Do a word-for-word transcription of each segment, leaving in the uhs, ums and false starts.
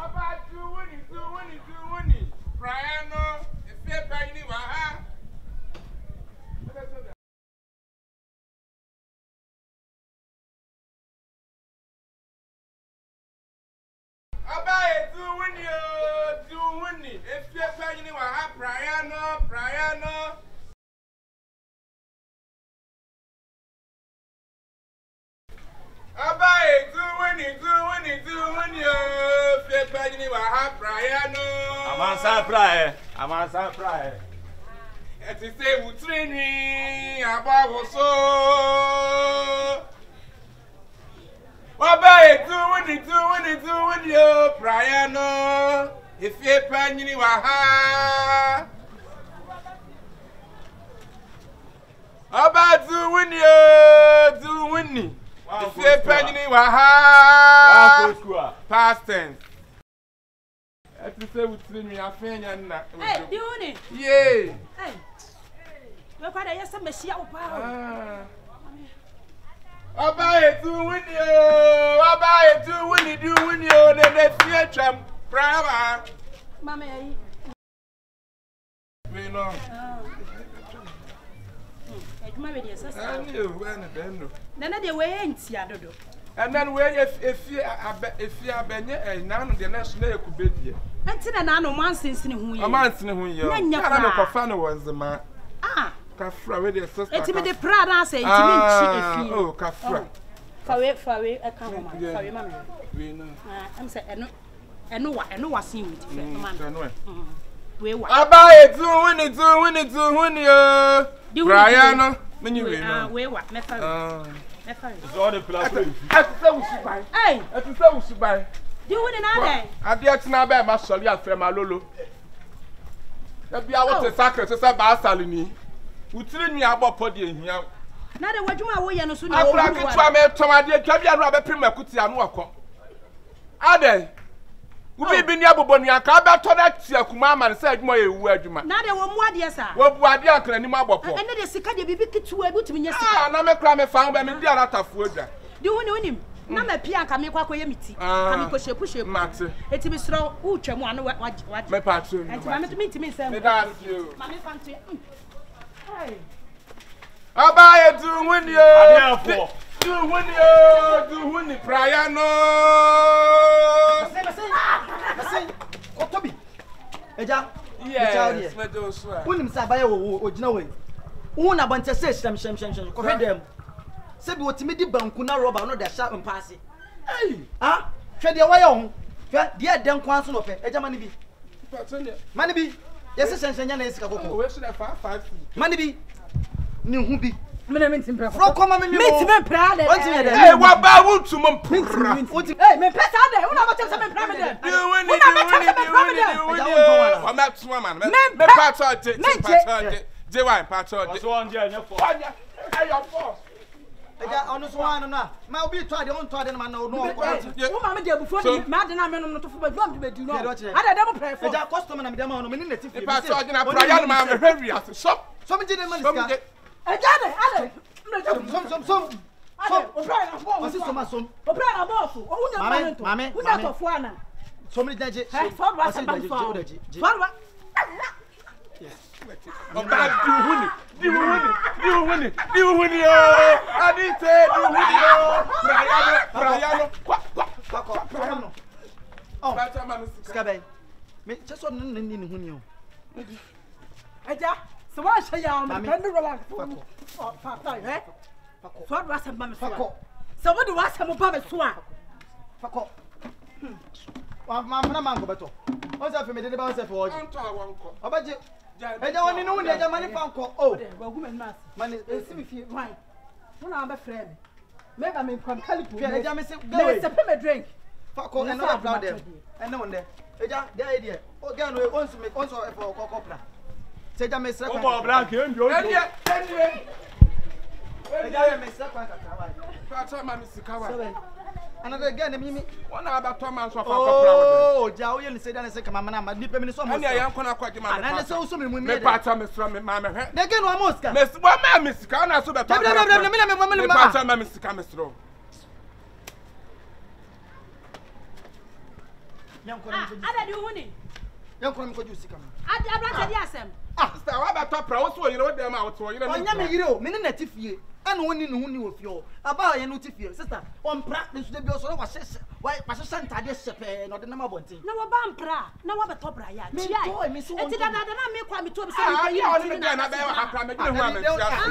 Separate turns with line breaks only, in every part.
About two winning, two winning, two winning. Briano, if you're penny, wah. About two winning, two winning. If you're penny, wah, Briano, Briano. Abaye two winning, two winning, two winning. If you're penny, wah, Briano.
I'm on surprise. I'm on surprise.
It is a training about so. Abaye two winning, two winning, two winning. Briano. If you're penny, wah. About two winning, two winning. If you're penny, wah. Past tense. It is a training. I find you not.
Hey, you need.
Yay.
Hey. Look at yes, I'm a shia power.
Abaye two win you. Abaye two win you. Do win you. Then the future. Brava.
Mamma.
We know.
Nana de way ain't Siadodo.
And then where if if you if you are Benny and none of the national could be here.
Until an anno man since in whom
a man in whom you are fan was the man.
Ah,
Cafra with your sister.
It's me the Prada say,
oh, Cafra.
Faway, faway, a come, mamma.
We know.
I'm saying, and no one, and no one seen with man. We were.
I buy it to win it to win it to win you. Briano, when you win.
We were, never.
It's all the platform.
I say we should buy.
Hey,
I say we should buy.
Do you another?
I dare to now buy my solly and frame my lolo. That be our sacred, so say by Salini. We train me about pody in here.
Now the what you are way and soon.
I like to try me to my dear Cabia Rabbit Prima Cutti and Wako. Are they? We be near Bobonia, Cabba to that Kumama and said, my word, you man.
Now there were more, dear sir.
What would I do? And
then the Sicadi be too able to me.
Ah, and I'm a crime found by me, dear out of wood. Do
you know him? Na me pia ka me kwa kwa yemiti ka me koshe pushe
mate
eti bi sro utwam ano waje
me patro
enti ma me to me me say
me that's you
ma me fanto hey
abaye do win you do win you do win prayer no
say say say otobi eja
yes me do so
wonim say abaye wo ogina we wo na bonte say shem shem shem shem ko hedem Sabi what me di banku na rubber no dey sharp mpasse. Hey, ah, hwe de waya ho. Hwe de den kwan so no fe. Eja mani bi. Mani bi. Yes shenshenya na esika kokko.
We should have five.
Mani bi. Ni hu bi.
Me na minti mpra.
Fro koma me mi.
Minti me mpra de.
Wonti me de.
Hey, wa ba wutu mo mpra.
Wonti.
Hey, me pesa de. Una ba chemsa me mpra me de.
Una ba chemsa me mpra me de. Wa ma tuma man. Me patro de. Me patro de. Je wa patro de.
So on there nya for.
Hey, your force.
Eja onu so wan na ma obi to ade on to ade na no no
wo ma me de abufu ni ma de na me no to fo ba drum be du no ada dem pray for
eja customer na me dem no me ni native
e pa so na prayer na ma me hwe wi ase so
so me je dem man ska
eja de ade
som som som
som o pray na bo
o si som som
o pray na bo fo o hunya momento
mame
hunya to fo ana
so me je
so ba se ba fo so ba
o ba du huni di huni di huni di huni o ani te di huni o prayano prayano kwa kwa kwa prayano
oh ska bay me cheso nan nan ni huni o
eja so wa sha ya me pende rola fa fa fa eh so wa sa ba me so so wo de wa sa mo ba me so a
fako wa ma na mango beto o sa fe me de ba o sa fe o ji
anto awonko
obaje eja woni no eja mani fanko oh
wa gu men mas
mani
esi mi fi wine una ba frɛ me me ba me kwam kalipo
eja me se
me se pe me drink
fako e no applaud them e no wonde eja dey dey o ga no onsu me onsu e for kokopra se eja me sra
kwa o blank e ndio
ende ende
eja me sra kwa kakra wa
patro ma mi sikawa
another again me me
one about man so fa kokopra wo
oh ja o ye ni se da ne se kama na ma ni pe me so mo
ani ayan kona kwa gima
na ne se o so me mu
me patro me sra me ma me hwe
de gen wa moska
me wa ma me sika na so be patro
me me me me me me
patro ma me sika me sro
Ada di huni.
Yan kono mi ko ju sika me.
Ada abrante di asem.
Ah, sister, wa ba to pra wo so yire wo dem a wo to yire.
Onya me yire o, me ne na ti fie. Ana woni ne huni wo fie o. Aba ye no ti fie. Sister, on pra ne so de bi o so wa hye wa wa hye santade sepe na de na mabonten.
Na wo ba mpra, na wo be to bra ya.
Me
Chia.
to me so won.
Eti da da na me kwa me to be so
Ah,
me
ya
yi.
oni me na be wa hapra me gine hu a me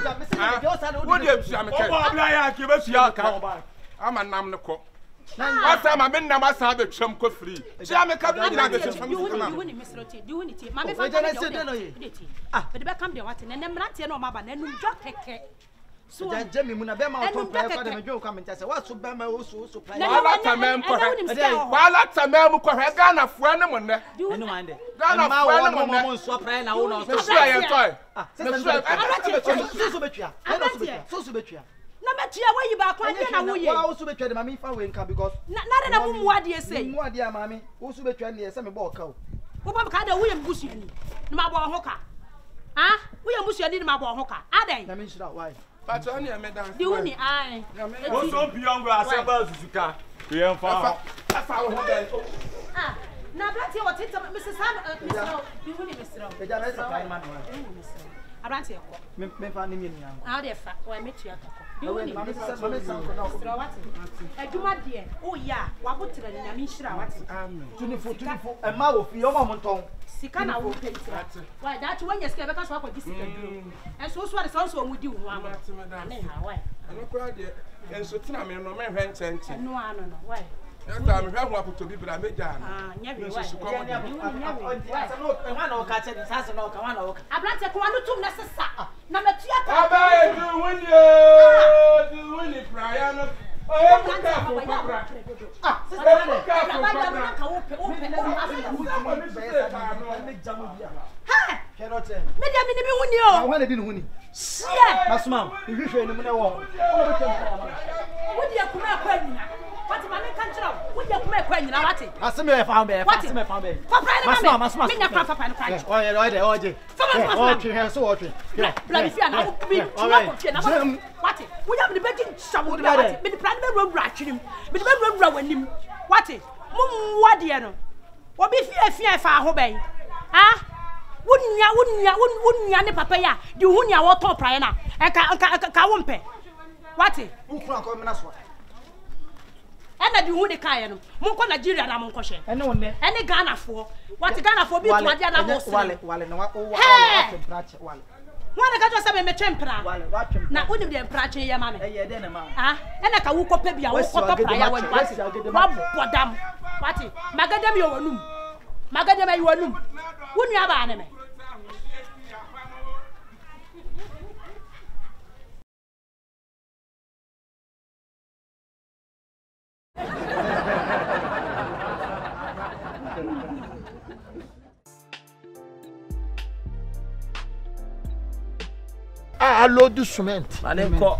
tia. Wo de abusua me
Obo
ke.
abla ya ki be sia ka oba.
Ama nam ne ko. Asa ma me nam asa be twam ko free. Chia me ka bi na be twam
You
ko
huni,
ma.
you huni Mister Oti. You huni ti. Ma me
Oh,
fa
we
ka
just
me
said no ye.
de ti. Ah, be be kam de wat ne ne mrante na o ma ba na num jo keke. So
Ja Jemmy mu na be ma o to pra fa de me dwo ka me ntase. Wa so be ma o so so pra.
Wala tamam ko he. Wala tamam ko he Ghana fo ne mo ne.
Enu mande.
Ghana
Ma
fo ne
wo
mo
mo mo
ne.
so pra na wo na so.
Me sua ye toy.
Ah,
Me sua.
so so betwa. Na so betwa. So so betwa.
na me tia wa yi ba kwa de na wo ye.
Wa wo so betwa de ma me fa we nka because
Na na na mu mu ade sei.
mu ade ama me. Wo so betwa ne se me ba o ka o.
Wo ba ka da wo ye mbusuani. Ni ma bo ho ka. Ah, wo ye mbusuani ni ma bo ho ka. Adan.
Na me nshira why?
But on ye me dance.
Di huni ai.
Wo so biongo asaba susuka. Ye mfa.
Asa wo ho den.
Ah, na abrante wo tete Missus Sam Mister Di huni Mister.
E ja me se pra man wa.
Abrante ko.
Me me fa ne mi nua.
Ah de fa, wa metua ko. Di
Ma
huni.
me se ma me san ko na ko.
Mister Wati. Aduma de o ya, wa botre ni na me nhira Wati.
Amen.
Tunifo tunifo. E ma wo fi o ma mo nton.
Sika na wo pentira. Wa that when you sika be ka so akwa sika duro. And so so the so so mu di wo ama. Ne ha wa.
Ano kwa de enso tina me no me hwe nchen nchen.
No ano no, wa.
Esa me hwe ho apoto bi bra me ja.
Ah, nya bi wa.
Nso ko mo.
Asa no e ma na o ka che ni sa sa no ka ma na o ka.
Abrante ko anu tum na sesa. Na metua ka.
Aba e du wuni o, du wuni praia no. O e ku ka fu pra.
Ah,
E
sister
ku ka fu
Ba da
pra.
ka wo pe, wo pe na wo afa.
me jamu bia.
Ha!
Kero te.
Me dia me ni bi huni
Na
o.
wa na di no huni.
Sia.
Masuma, ihwehwe ni mu na wo. Wo be kem pra ma.
Wo dia kuma akwa nyina. Wati ma me kan kira. Wo dia kuma akwa nyina wati.
Aseme e fa be,
What?
aseme fa be.
Papa na
Masuma,
me.
masuma.
Me nya kwa papa no kwa.
O ye, o ye, o je.
Fama, fama, fama.
O twe he so o twe.
Bla mi fia na wo bi twa ko fia na wati. Wo ya me be gin shawo
What
da
about
wati.
it?
Me di plan be ro ro atwirim. Me di be ro ro wanim. Wati. Mum wade no. Wo bi fia fia fa ho ben. Ah? Wunya wunya wunya ne papa ya. Di hunya wo to prae na. E ka ka ka wo mpe. Wati.
Ukura ko me na so.
Ena di hu de kan ye no monko Nigeria na monko hwe
Ene wonne.
ene Ghana fo wati Ghana fo bi to ade na mo so
wale wale na wa o wa
Hey!
temperature wale.
wana ka to se me metwe mpra
Wale wa twem.
na woni de mpra twe ye ma me
E ye de na ma.
ah ena ka wo kopa bia wo kopa pra ya wa wati wa bodam wati magadam ye wonum magadam ye wonum wonu aba ne me
Ah, load the cement.
Manenko.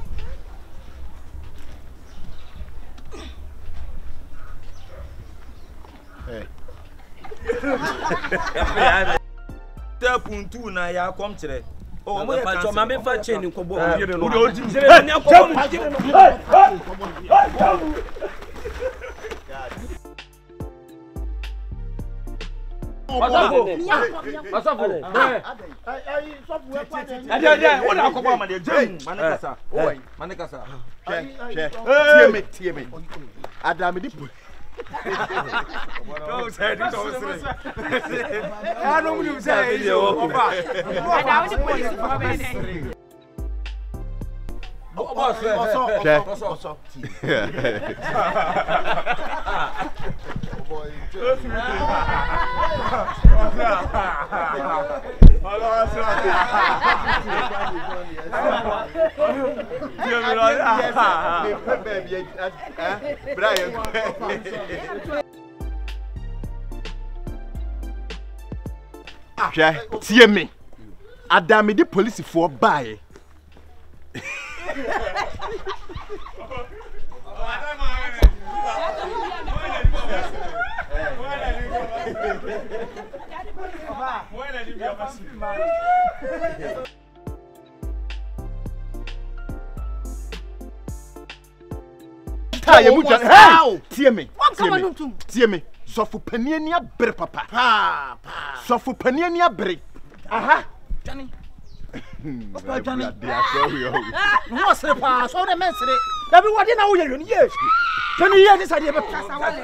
Eh.
Te puntu na ya kom kire.
Oh, mo pa cho mame fa chain nko bo
Eh,
yire no.
wo de odi
Jire ni akọ mo jire no.
Masafo.
Masafo.
Ai ai so bu e pa de.
Ade ade, wo na akọ ma de jam, manekasa.
Oi.
Manekasa.
Che, che. Tie me, tie me. Adam di pu.
No, say this was three. I don't want to say it. Oba.
ada woni police fo be ne
Boss.
Che.
Boss.
Boy. Hwɛ tie me Adam di police for buy Ta ye mu hey tie me
Won kama nuntum.
Tie me. Sofu panie ni abre papa. Pa pa. Sofu panie ni abre. Aha.
Johnny.
Papa Johnny.
No sere pa, so de men sere. Da bi wode na wo ye yoni ye. Johnny ye ni sade be kasa wale.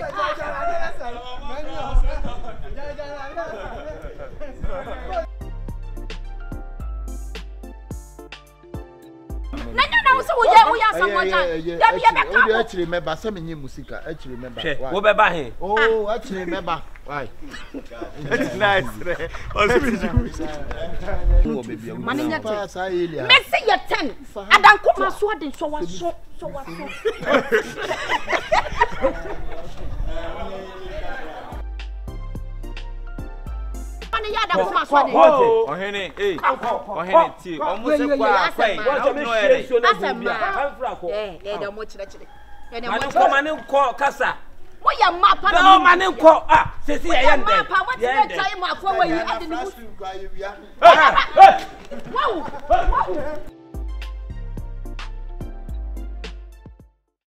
Nanya na wo so wo ye wo ya samoja. Ya bi ye be ka.
O actually member say me nyi musika, actually member.
Wo be ba he?
Oh, actually member. Why?
It's nice.
Manenya te. Messi ye ten. Adanko ma so aden so wa so so wa so. Mane ya adanko ma so aden.
Ohene, eh. Ohene ti. Omo se kwa kwai.
Wo me share so na bia.
Asema. Eh, eh, da mo chire chire.
Mane ko mane ko kasa.
Wo ya mapa na.
No mane ko ah, sesi ya yende.
Mapa what the time afọ wa yi ade ni.
Hey!
Wow! Wow!